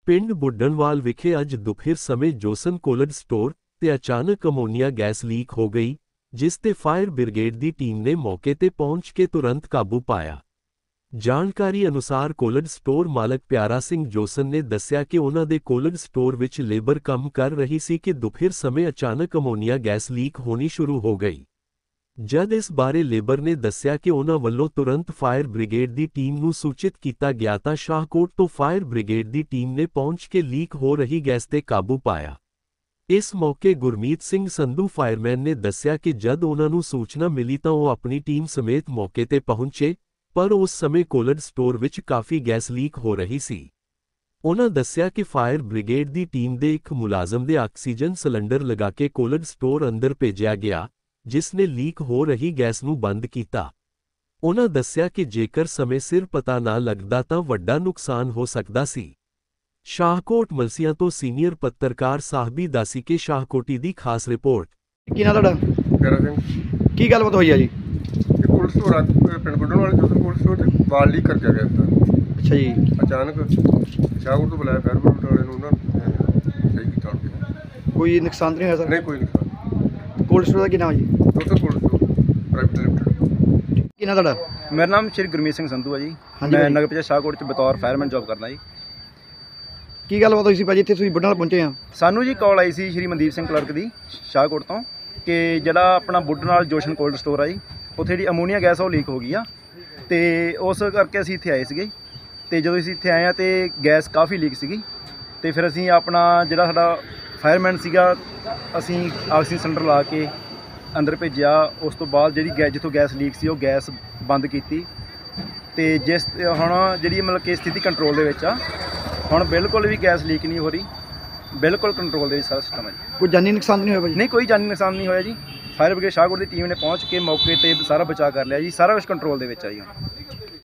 ਪਿੰਡ ਬੁੱਢਣਵਾਲ ਵਿਖੇ ਅੱਜ ਦੁਪਹਿਰ ਸਮੇਂ ਜੋਸਨ ਕੋਲਡ ਸਟੋਰ ਤੇ ਅਚਾਨਕ ਅਮੋਨੀਆ ਗੈਸ ਲੀਕ ਹੋ ਗਈ, ਜਿਸ ਤੇ ਫਾਇਰ ਬ੍ਰਿਗੇਡ ਦੀ ਟੀਮ ਨੇ ਮੌਕੇ ਤੇ ਪਹੁੰਚ ਕੇ ਤੁਰੰਤ ਕਾਬੂ ਪਾਇਆ। ਜਾਣਕਾਰੀ ਅਨੁਸਾਰ ਕੋਲਡ ਸਟੋਰ ਮਾਲਕ ਪਿਆਰਾ ਸਿੰਘ ਜੋਸਨ ਨੇ ਦੱਸਿਆ ਕਿ ਉਹਨਾਂ ਦੇ ਕੋਲਡ ਸਟੋਰ ਵਿੱਚ ਲੇਬਰ ਕੰਮ ਕਰ ਰਹੀ ਸੀ ਕਿ ਦੁਪਹਿਰ ਸਮੇਂ ਅਚਾਨਕ ਅਮੋਨੀਆ ਗੈਸ ਲੀਕ ਹੋਣੀ ਸ਼ੁਰੂ ਹੋ ਗਈ। ਜਦ ਇਸ ਬਾਰੇ ਲੇਬਰ ਨੇ ਦੱਸਿਆ ਕਿ ਉਹਨਾਂ ਵੱਲੋਂ ਤੁਰੰਤ ਫਾਇਰ ਬ੍ਰਿਗੇਡ ਦੀ ਟੀਮ ਨੂੰ ਸੂਚਿਤ ਕੀਤਾ ਗਿਆ ਤਾਂ ਸ਼ਾਹਕੋਟ ਤੋਂ ਫਾਇਰ ਬ੍ਰਿਗੇਡ ਦੀ ਟੀਮ ਨੇ ਪਹੁੰਚ ਕੇ ਲੀਕ ਹੋ ਰਹੀ ਗੈਸ ਤੇ ਕਾਬੂ ਪਾਇਆ। ਇਸ ਮੌਕੇ ਗੁਰਮੀਤ ਸਿੰਘ ਸੰਧੂ ਫਾਇਰਮੈਨ ਨੇ ਦੱਸਿਆ ਕਿ ਜਦ ਉਹਨਾਂ ਨੂੰ ਸੂਚਨਾ ਮਿਲੀ ਤਾਂ ਉਹ ਆਪਣੀ ਟੀਮ ਸਮੇਤ ਮੌਕੇ ਤੇ ਪਹੁੰਚੇ, ਪਰ ਉਸ ਸਮੇਂ ਕੋਲਡ ਸਟੋਰ ਵਿੱਚ ਕਾਫੀ ਗੈਸ ਲੀਕ ਹੋ ਰਹੀ ਸੀ। ਉਹਨਾਂ ਦੱਸਿਆ ਕਿ ਫਾਇਰ ਬ੍ਰਿਗੇਡ ਦੀ ਟੀਮ ਦੇ ਇੱਕ ਮੁਲਾਜ਼ਮ ਦੇ ਆਕਸੀਜਨ ਸਿਲੰਡਰ ਲਗਾ ਕੇ ਕੋਲਡ ਸਟੋਰ ਅੰਦਰ ਭੇਜਿਆ ਗਿਆ, ਜਿਸ ਨੇ ਲੀਕ ਹੋ ਰਹੀ ਗੈਸ ਨੂੰ ਬੰਦ ਕੀਤਾ। ਉਹਨਾਂ ਦੱਸਿਆ ਕਿ ਜੇਕਰ ਸਮੇਂ ਸਿਰ ਪਤਾ ਨਾ ਲੱਗਦਾ ਤਾਂ ਵੱਡਾ ਨੁਕਸਾਨ ਹੋ ਸਕਦਾ ਸੀ। ਸ਼ਾਹਕੋਟ ਮਲਸੀਆਂ ਤੋਂ ਸੀਨੀਅਰ ਪੱਤਰਕਾਰ ਸਾਹਿਬੀ ਦਾਸੀ ਕੇ ਸ਼ਾਹਕੋਟੀ ਦੀ ਖਾਸ ਰਿਪੋਰਟ। ਕੀ ਨਾਂ ਤੁਹਾਡਾ? ਪਿਆਰਾ ਸਿੰਘ। ਕੀ ਗੱਲਬਾਤ ਹੋਈ ਆ ਜੀ? ਇਹ ਕੋਲਡ ਸਟੋਰ ਆ ਪਿੰਡ ਬੁੱਢਣਵਾਲ ਜੋਸਨ ਕੋਲਡ ਸਟੋਰ ਤੇ ਵਾਲ ਲੀਕ ਕਰਕੇ ਗਿਆ ਸੀ। ਅੱਛਾ ਜੀ। ਅਚਾਨਕ ਸ਼ਾਹਕੋਟ ਤੋਂ ਬੁਲਾਇਆ ਫਾਇਰ ਬ੍ਰਿਗੇਡ ਵਾਲੇ ਨੂੰ, ਉਹਨਾਂ ਨੇ ਸਹੀ ਕੀਤਾ ਉਹਨੇ। ਕੋਈ ਨੁਕਸਾਨ ਤਾਂ ਨਹੀਂ ਹੋਇਆ ਸਰ? ਨਹੀਂ, ਕੋਈ ਨੁਕਸਾਨ। ਕੋਲਡ ਸਟੋਰ ਦਾ ਕੀ ਨਾਮ ਜੀ? Josan cold store private limited. ਕੀ ਨਾਂ ਤੁਹਾਡਾ? ਮੇਰਾ ਨਾਮ ਸ਼੍ਰੀ ਗੁਰਮੀਤ ਸਿੰਘ ਸੰਧੂ ਹੈ ਜੀ। ਹਾਂਜੀ ਮੈਂ ਭਾਈ। ਨਗਰ ਪੰਚਾਇਤ ਸ਼ਾਹਕੋਟ 'ਚ ਬਤੌਰ ਫਾਇਰਮੈਨ ਜੌਬ ਕਰਦਾ ਜੀ। ਕੀ ਗੱਲਬਾਤ ਹੋਈ ਸੀ ਭਾਜੀ ਇੱਥੇ ਤੁਸੀਂ ਬੁੱਢਣਵਾਲ ਪਹੁੰਚੇ ਆ? ਸਾਨੂੰ ਜੀ ਕਾਲ ਆਈ ਸੀ ਸ਼੍ਰੀ ਮਨਦੀਪ ਸਿੰਘ ਕਲਰਕ ਦੀ ਸ਼ਾਹਕੋਟ ਤੋਂ ਕਿ ਜਿਹੜਾ ਆਪਣਾ ਬੁੱਢਣਵਾਲ ਜੋਸ਼ਨ ਕੋਲਡ ਸਟੋਰ ਆ ਜੀ, ਉੱਥੇ ਜਿਹੜੀ ਅਮੋਨੀਆ ਗੈਸ ਉਹ ਲੀਕ ਹੋ ਗਈ ਆ, ਤੇ ਉਸ ਕਰਕੇ ਅਸੀਂ ਇੱਥੇ ਆਏ ਸੀਗੇ। ਤੇ ਜਦੋਂ ਅਸੀਂ ਇੱਥੇ ਆਏ ਆ ਤੇ ਗੈਸ ਕਾਫੀ ਲੀਕ ਸੀਗੀ, ਤੇ ਫਿਰ ਅਸੀਂ ਆਪਣਾ ਜਿਹੜਾ ਸਾਡਾ ਫਾਇਰਮੈਨ ਸੀਗਾ, ਅਸੀਂ ਆਕਸੀਜਨ ਸਿਲੰਡਰ ਲਾ ਕੇ ਅੰਦਰ ਭੇਜਿਆ। ਉਸ ਤੋਂ ਬਾਅਦ ਜਿਹੜੀ ਗੈਸ ਜਿੱਥੋਂ ਗੈਸ ਲੀਕ ਸੀ ਉਹ ਗੈਸ ਬੰਦ ਕੀਤੀ, ਤੇ ਜਿਸ ਹੁਣ ਜਿਹੜੀ ਮਤਲਬ ਕਿ ਸਥਿਤੀ ਕੰਟਰੋਲ ਦੇ ਵਿੱਚ ਆ। ਹੁਣ ਬਿਲਕੁਲ ਵੀ ਗੈਸ ਲੀਕ ਨਹੀਂ ਹੋ ਰਹੀ, ਬਿਲਕੁਲ ਕੰਟਰੋਲ ਦੇ ਵਿੱਚ ਸਾਰਾ ਸਿਸਟਮ ਹੈ ਜੀ। ਕੋਈ ਜਾਨੀ ਨੁਕਸਾਨ ਨਹੀਂ ਹੋਇਆ ਭਾਜੀ? ਨਹੀਂ, ਕੋਈ ਜਾਨੀ ਨੁਕਸਾਨ ਨਹੀਂ ਹੋਇਆ ਜੀ। ਫਾਇਰ ਬ੍ਰਿਗੇਡ ਸ਼ਾਹਕੋਟ ਦੀ ਟੀਮ ਨੇ ਪਹੁੰਚ ਕੇ ਮੌਕੇ ਤੇ ਸਾਰਾ ਬਚਾਅ ਕਰ ਲਿਆ ਜੀ। ਸਾਰਾ ਕੁਝ ਕੰਟਰੋਲ ਦੇ ਵਿੱਚ ਆ ਜੀ।